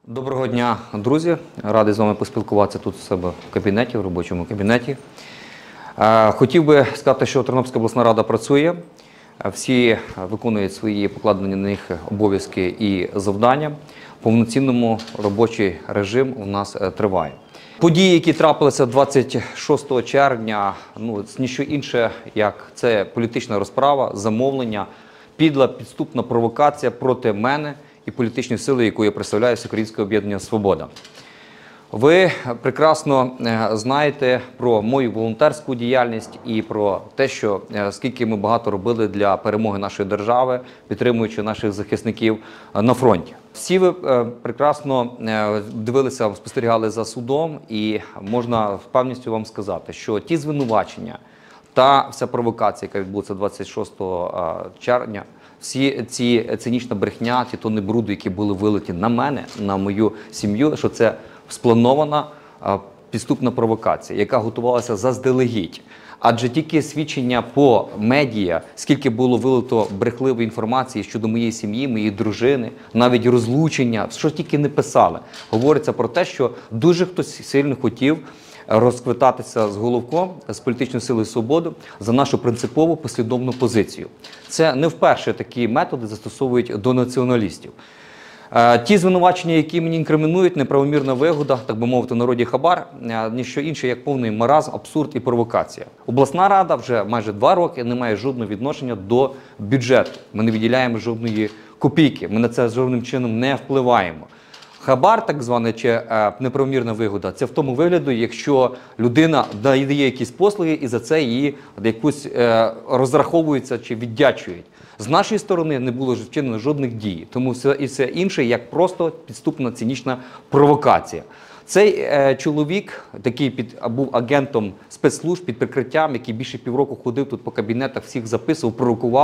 Доброго дня, друзі! Радий з вами поспілкуватися тут у себе в кабінеті, в робочому кабінеті. Хотів би сказати, що Тернопільська обласна рада працює, всі виконують свої покладені на них обов'язки і завдання. Повноцінному робочий режим у нас триває. Події, які трапилися 26 червня, це ніщо інше, як це політична розправа, замовлення, підла, підступна провокація проти мене і політичної сили, яку я представляю, Всеукраїнське об'єднання «Свобода». Ви прекрасно знаєте про мою волонтерську діяльність і про те, що скільки ми багато робили для перемоги нашої держави, підтримуючи наших захисників на фронті. Всі ви прекрасно дивилися, спостерігали за судом, і можна з певністю вам сказати, що ті звинувачення та вся провокація, яка відбулася 26 червня, всі ці цинічна брехня, ті тони бруду, які були вилиті на мене, на мою сім'ю, що це спланована підступна провокація, яка готувалася заздалегідь. Адже тільки свідчення по медіа, скільки було вилито брехливої інформації щодо моєї сім'ї, моєї дружини, навіть розлучення, що тільки не писали, говориться про те, що дуже хтось сильно хотів розквитатися з Головком, з політичною силою «Свобода» за нашу принципову послідовну позицію. Це не вперше такі методи застосовують до націоналістів. Ті звинувачення, які мені інкримінують, неправомірна вигода, так би мовити, в народі хабар, ніщо інше, як повний маразм, абсурд і провокація. Обласна рада вже майже 2 роки не має жодного відношення до бюджету. Ми не виділяємо жодної копійки, ми на це жодним чином не впливаємо. Хабар, так званий, чи неправомірна вигода, це в тому вигляді, якщо людина дає якісь послуги і за це її якусь розраховуються чи віддячують. З нашої сторони не було вчинено жодних дій, тому все інше як просто підступна цинічна провокація. Цей чоловік, такий був агентом спецслужб під прикриттям, який більше півроку ходив тут по кабінетах, всіх записував,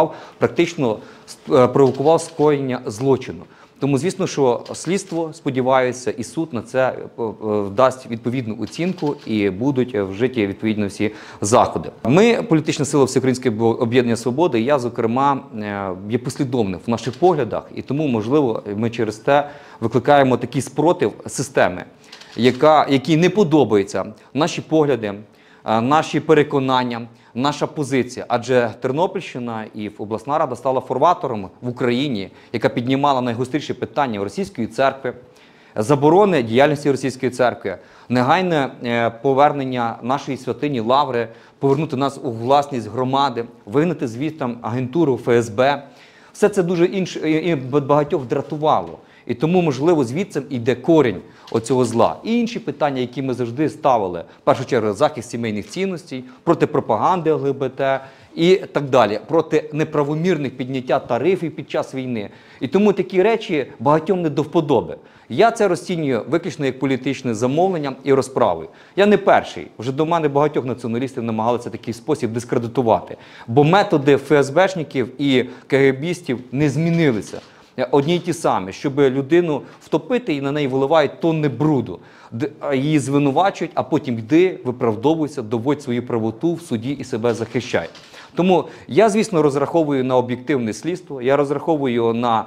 провокував скоєння злочину. Тому, звісно, що слідство, сподіваюся, і суд на це дасть відповідну оцінку і будуть вжиті відповідно всі заходи. Ми, політична сила Всеукраїнське об'єднання «Свобода», і я, зокрема, є послідовним в наших поглядах, і тому, можливо, ми через те викликаємо такий спротив системи, якій не подобаються наші погляди, наші переконання, наша позиція. Адже Тернопільщина і обласна рада стала форватором в Україні, яка піднімала найгостріші питання Російської церкви, заборони діяльності Російської церкви, негайне повернення нашої святині Лаври, повернути нас у власність громади, вигнати звідти агентуру ФСБ. Все це дуже багатьох дратувало. І тому, можливо, звідси йде корінь оцього зла. І інші питання, які ми завжди ставили, в першу чергу, захист сімейних цінностей, проти пропаганди ЛГБТ і так далі, проти неправомірних підняття тарифів під час війни. І тому такі речі багатьом не до вподоби. Я це розцінюю виключно як політичне замовлення і розправи. Я не перший. Вже до мене багатьох націоналістів намагалися такий спосіб дискредитувати. Бо методи ФСБшників і КГБістів не змінилися. Одні й ті самі, щоб людину втопити і на неї виливають тонни бруду. Її звинувачують, а потім йди, виправдовуйся, доводь свою правоту в суді і себе захищай. Тому я, звісно, розраховую на об'єктивне слідство, я розраховую на,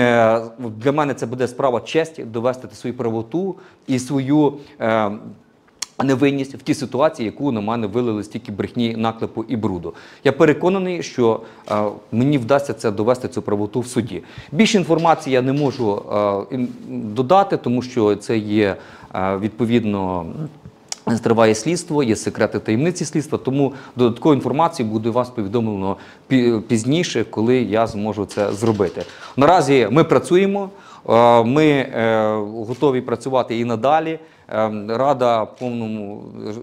для мене це буде справа честі, довести свою правоту і свою невинність в тій ситуації, яку на мене вилили стільки брехні, наклепу і бруду. Я переконаний, що мені вдасться це довести, цю правоту в суді. Більше інформації я не можу додати, тому що це є відповідно... Триває слідство, є секрети таємниці слідства, тому додаткову інформацію буде вас повідомлено пізніше, коли я зможу це зробити. Наразі ми працюємо, ми готові працювати і надалі. Рада повному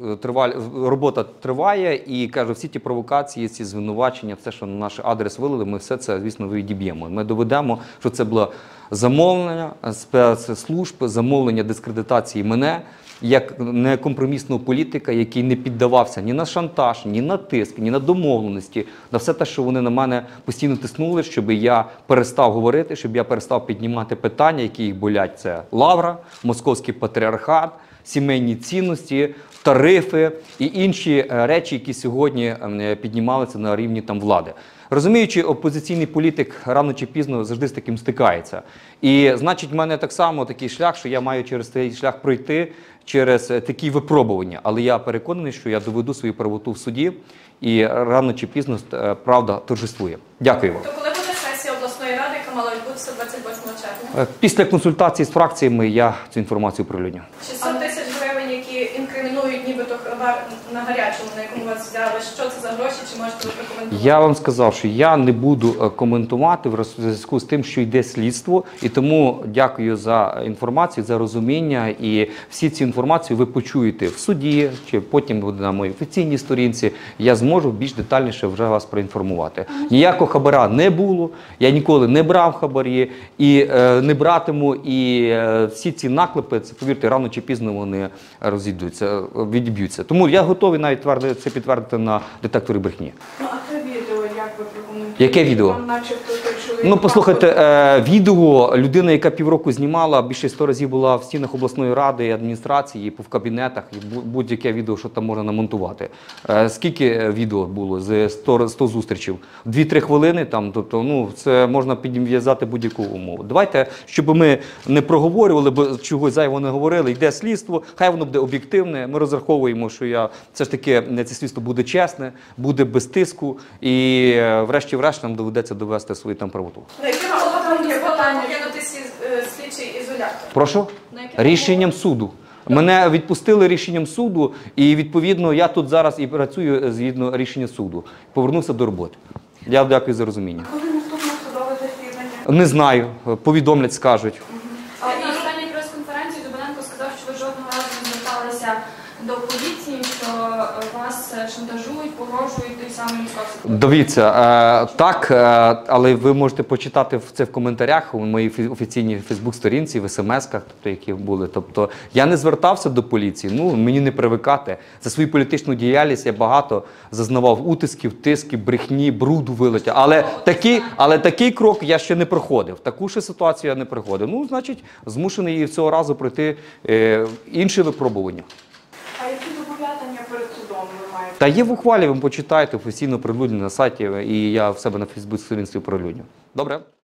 робота триває і кажу, всі ті провокації, ці звинувачення, все, що на наш адрес вилили, ми все це, звісно, відіб'ємо. Ми доведемо, що це було замовлення спецслужб, замовлення дискредитації мене, як некомпромісного політика, який не піддавався ні на шантаж, ні на тиск, ні на домовленості, на все те, що вони на мене постійно тиснули, щоб я перестав говорити, щоб я перестав піднімати питання, які їх болять. Це Лавра, Московський патріархат, сімейні цінності, тарифи і інші речі, які сьогодні піднімалися на рівні там влади. Розуміючи, опозиційний політик рано чи пізно завжди з таким стикається. І, значить, в мене так само такий шлях, що я маю через цей шлях пройти, через такі випробування. Але я переконаний, що я доведу свою правоту в суді, і рано чи пізно правда торжествує. Дякую вам. То коли буде сесія обласної ради, яка мала відбутися 28 червня? Після консультації з фракціями я цю інформацію оприлюдню. 600 тисяч гривень, які інкримінують нібито хабар на гарячому, на якому вас взяли. Що це за гроші, чи можете ви прокоментувати? Я вам сказав, що я не буду коментувати в зв'язку з тим, що йде слідство, і тому дякую за інформацію, за розуміння, і всі ці інформації ви почуєте в суді, чи потім буде на моїй офіційній сторінці, я зможу більш детальніше вже вас проінформувати. Ніякого хабара не було, я ніколи не брав хабарі, і не братиму, і всі ці наклепи, це, повірте, рано чи пізно вони розійдуться, відіб'ються. Тому я готовий навіть це підтвердити на детекторі брехні. Ну, а це відео, як ви прокоментуєте? Яке відео? Там начебто той чоловік... Ну, послухайте, відео, людина, яка півроку знімала, більше 100 разів була в стінах обласної ради і адміністрації, в кабінетах, і будь-яке відео, що там можна намонтувати. Скільки відео було з 100 зустрічей? 2-3 хвилини там, тобто, ну, це можна підв'язати будь-яку умову. Давайте, щоб ми не проговорювали, бо чогось зайвого не говорили, йде слідство, хай воно буде об'єктивне, ми розраховуємо, що все ж таки це слідство буде чесне, буде без тиску, і врешті-врешт нам доведеться довести свою там правоту. На яким обґрунтуванням було покинути слідчий ізолятор? Прошу? Рішенням суду. Мене відпустили рішенням суду, і відповідно я тут зараз і працюю згідно рішення суду. Повернувся до роботи. Я дякую за розуміння. Коли наступне судове засідання? Не знаю, повідомлять, скажуть. А на останній прес-конференції Дубиненко сказав, що ви жодного разу не зверталися до поліції, що вас шантажують, погрожують той самий московський. Дивіться, так, але ви можете почитати це в коментарях у моїй офіційній фейсбук-сторінці, в смс-ках, тобто, які були. Тобто, я не звертався до поліції, ну, мені не привикати. За свою політичну діяльність я багато зазнавав утисків, тисків, брехні, бруду вилиття. Але такий крок я ще не проходив. Таку ще ситуацію я не проходив. Ну, значить, змушений і цього разу пройти інше випробування. А які зобов'язання перед судом ви маєте? Та є в ухвалі, ви почитаєте, офіційно оприлюднено на сайті, і я в себе на фейсбук-сторінці оприлюдню. Добре?